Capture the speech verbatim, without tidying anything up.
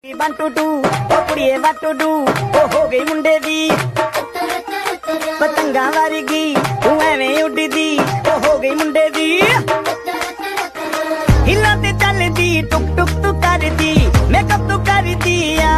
one two two ओ कुड़िए one two two ओ हो गई मुंडे दी पतंगा वर्गी तू एवें उड़दी ओ हो गई मुंडे दी हिला ते चलदी टुक टुक तू करदी मेकअप तू करदी आ